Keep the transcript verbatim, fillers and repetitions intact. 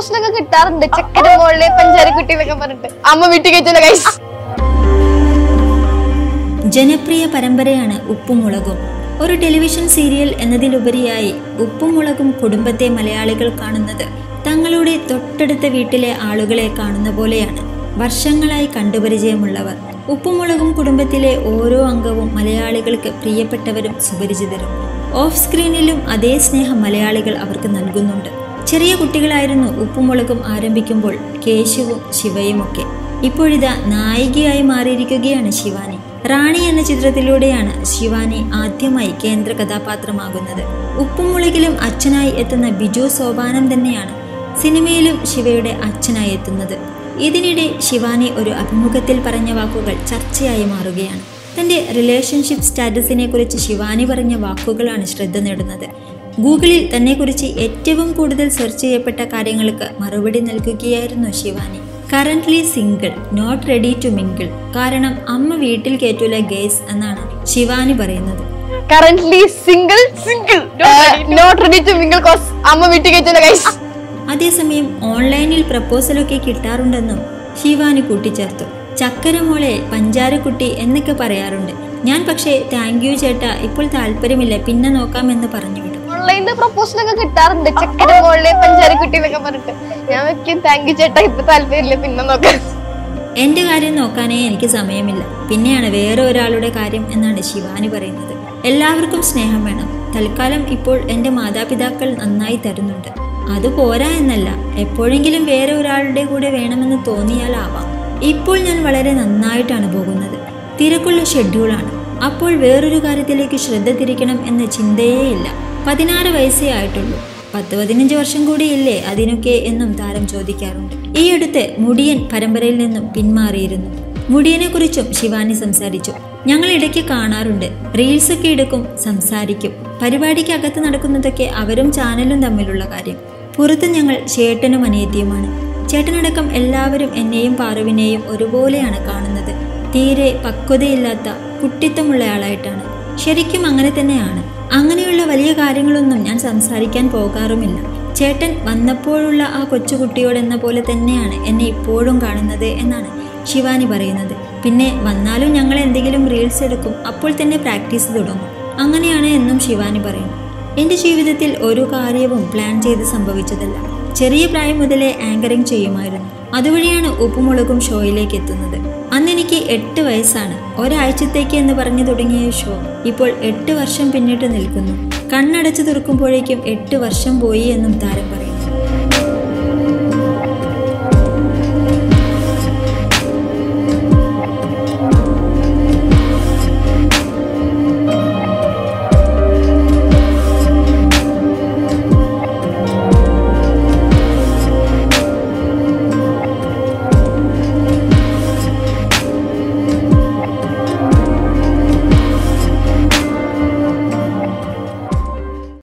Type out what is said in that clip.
പ്രപ്പോസലൊക്കെ കിട്ടാറുണ്ട്. ചക്കര മോളിലെ പഞ്ചാരക്കുട്ടി എന്നൊക്കെ പറഞ്ഞിട്ട് അമ്മ വീട്ടിൽ കയറ്റുന്ന ഗൈസ്. ജനപ്രിയ പരമ്പരയാണ് ഉപ്പും മുളകും. ഒരു ടെലിവിഷൻ സീരിയൽ എന്നതിലുപരിയായി ഉപ്പും മുളകും കുടുംബത്തെ മലയാളികൾ കാണുന്നത് തങ്ങളുടെ തൊട്ടടുത്ത വീട്ടിലെ ആളുകളെ കാണുന്ന പോലെയാണ്. വർഷങ്ങളായി കണ്ടുപരിചയമുള്ളവർ. ഉപ്പുമുളകും കുടുംബത്തിലെ ഓരോ അംഗവും മലയാളികൾക്ക് പ്രിയപ്പെട്ടവരും സുപരിചിതരും. ഓഫ് സ്ക്രീനിലും അതേ സ്നേഹം മലയാളികൾ അവർക്ക് നൽകുന്നുണ്ട്. ചെറിയ കുട്ടികളായിരുന്നു ഉപ്പുമുളകും ആരംഭിക്കുമ്പോൾ കേശുവും ശിവയുമൊക്കെ. ഇപ്പോഴിതാ നായികയായി മാറിയിരിക്കുകയാണ് ശിവാനി. റാണി എന്ന ചിത്രത്തിലൂടെയാണ് ശിവാനി ആദ്യമായി കേന്ദ്ര കഥാപാത്രമാകുന്നത്. ഉപ്പുമുളകിലും അച്ഛനായി എത്തുന്ന ബിജു സോപാനം തന്നെയാണ് സിനിമയിലും ശിവയുടെ അച്ഛനായി എത്തുന്നത്. ഇതിനിടെ ശിവാനി ഒരു അഭിമുഖത്തിൽ പറഞ്ഞ വാക്കുകൾ ചർച്ചയായി മാറുകയാണ്. തൻ്റെ റിലേഷൻഷിപ്പ് സ്റ്റാറ്റസിനെ കുറിച്ച് ശിവാനി പറഞ്ഞ വാക്കുകളാണ് ശ്രദ്ധ നേടുന്നത്. ഗൂഗിളിൽ തന്നെക്കുറിച്ച് ഏറ്റവും കൂടുതൽ സെർച്ച് ചെയ്യപ്പെട്ട കാര്യങ്ങൾക്ക് മറുപടി നൽകുകയായിരുന്നു Shivani. Currently single, not ready to mingle. കാരണം അമ്മ വീട്ടിൽ കയറ്റൂല ഗേസ് എന്നാണ് ശിവാനി പറയുന്നത്. Currently single single not ready to mingle cause അമ്മ വീട്ടിൽ കയറ്റൂല ഗൈസ്. അതേസമയം ഓൺലൈനിൽ പ്രപ്പോസലൊക്കെ കിട്ടാറുണ്ടെന്നും ശിവാനി കൂട്ടിച്ചേർത്തു. ചക്കര മോളെ പഞ്ചാരക്കുട്ടി എന്നൊക്കെ പറയാറുണ്ട്. ഞാൻ പക്ഷേ താങ്ക് യു ചേട്ടാ, ഇപ്പോൾ താല്പര്യമില്ല, പിന്നെ നോക്കാമെന്ന് പറഞ്ഞു വിടും. ഓൺലൈനിൽ പ്രപ്പോസലൊക്കെ കിട്ടാറുണ്ട്. ചക്കര മോളിലെ പഞ്ചാരക്കുട്ടി എന്നൊക്കെ പറഞ്ഞിട്ട് ഞാൻ വെക്കും താങ്ക് യു ചേട്ടാ, ഇപ്പൊ താല്പര്യമില്ല, പിന്നെ നോക്കാം. എന്റെ കാര്യം നോക്കാനേ എനിക്ക് സമയമില്ല, പിന്നെയാണ് വേറെ ഒരാളുടെ കാര്യം എന്നാണ് ശിവാനി പറയുന്നത്. എല്ലാവർക്കും സ്നേഹം വേണം. തൽക്കാലം ഇപ്പോൾ എൻ്റെ മാതാപിതാക്കൾ നന്നായി തരുന്നുണ്ട്. അത് പോരാ എന്നല്ല, എപ്പോഴെങ്കിലും വേറെ ഒരാളുടെ കൂടെ വേണമെന്ന് തോന്നിയാലാവാം. ഇപ്പോൾ ഞാൻ വളരെ നന്നായിട്ടാണ് പോകുന്നത്. തിരക്കുള്ള ഷെഡ്യൂളാണ്. അപ്പോൾ വേറൊരു കാര്യത്തിലേക്ക് ശ്രദ്ധ തിരിക്കണം എന്ന ചിന്തയേ ഇല്ല. പതിനാറ് വയസ്സേ ആയിട്ടുള്ളൂ. പത്ത് പതിനഞ്ച് വർഷം കൂടിയില്ലേ അതിനൊക്കെ എന്നും താരം ചോദിക്കാറുണ്ട്. ഈ അടുത്ത് മുടിയൻ പരമ്പരയിൽ നിന്നും പിന്മാറിയിരുന്നു. മുടിയനെ കുറിച്ചും ശിവാനി സംസാരിച്ചു. ഞങ്ങൾ ഇടയ്ക്ക് കാണാറുണ്ട്, റീൽസൊക്കെ എടുക്കും, സംസാരിക്കും. പരിപാടിക്കകത്ത് നടക്കുന്നതൊക്കെ അവരും ചാനലും തമ്മിലുള്ള കാര്യം. പുറത്ത് ഞങ്ങൾ ചേട്ടനും അനിയത്തിയുമാണ്. ചേട്ടനടക്കം എല്ലാവരും എന്നെയും പാറുവിനെയും ഒരുപോലെയാണ് കാണുന്നത്. തീരെ പക്വതയില്ലാത്ത കുട്ടിത്തമുള്ള ആളായിട്ടാണ്. ശരിക്കും അങ്ങനെ തന്നെയാണ്. അങ്ങനെയുള്ള വലിയ കാര്യങ്ങളൊന്നും ഞാൻ സംസാരിക്കാൻ പോകാറുമില്ല. ചേട്ടൻ വന്നപ്പോഴുള്ള ആ കൊച്ചുകുട്ടിയോടെന്ന പോലെ തന്നെയാണ് എന്നെ ഇപ്പോഴും കാണുന്നത് എന്നാണ് ശിവാനി പറയുന്നത്. പിന്നെ വന്നാലും ഞങ്ങൾ എന്തെങ്കിലും റീൽസ് എടുക്കും, അപ്പോൾ തന്നെ പ്രാക്ടീസ് തുടങ്ങും. അങ്ങനെയാണ് എന്നും ശിവാനി പറയുന്നു. എൻ്റെ ജീവിതത്തിൽ ഒരു കാര്യവും പ്ലാൻ ചെയ്ത് സംഭവിച്ചതല്ല. ചെറിയ പ്രായം മുതലേ ആങ്കറിങ് ചെയ്യുമായിരുന്നു. അതുവഴിയാണ് ഉപ്പുമുളകും ഷോയിലേക്ക് എത്തുന്നത്. അന്ന് എനിക്ക് എട്ട് വയസ്സാണ്. ഒരാഴ്ചത്തേക്ക് എന്ന് പറഞ്ഞു തുടങ്ങിയ ഷോ ഇപ്പോൾ എട്ട് വർഷം പിന്നിട്ട് നിൽക്കുന്നു. കണ്ണടച്ചു തുറക്കുമ്പോഴേക്കും എട്ട് വർഷം പോയി എന്നും താരം പറയും.